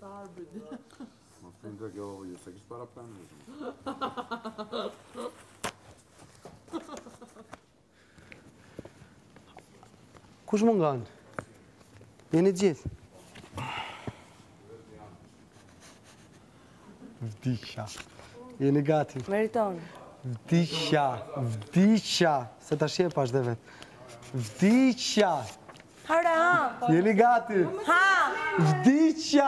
Më thënë të kjo ju se kishë para planë. Kush më nganë? Jeni gjithë? Vdisha. Jeni gati? Meriton. Vdisha. Se ta shje pash dhe vetë. Vdisha. Hare, ha. Jeni gati? Ha. Vdisha.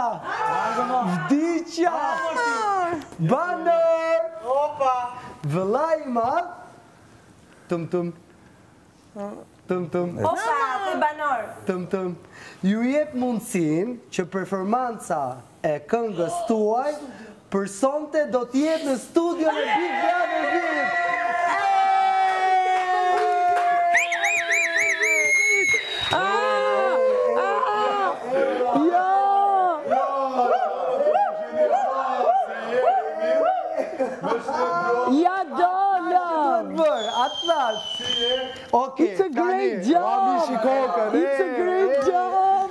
Banër. Opa. Vëllaj ma. Tëm. Opa, të banor. Tëm. Ju jep mundësin që performanca e këngës tuaj për sonte do t'jetë në studio në Big Brother VIP. Ja dola! Atë thash. It's a great job! It's a great job!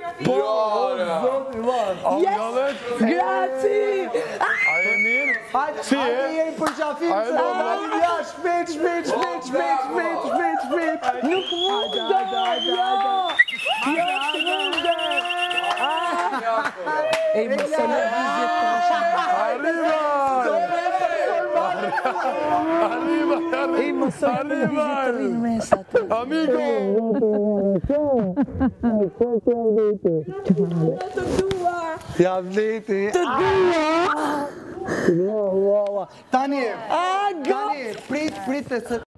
Yes! Grazie! Aje mirë? Hajde jeri për qafim se do marim ja shpejt. Nuk mundem! Jo të mundem! Ej, më se në vizjet të Ej, më se në vizjet të rinë mesat. Amigo! Të dua! Ja vleti. Të dua! Tani, prit se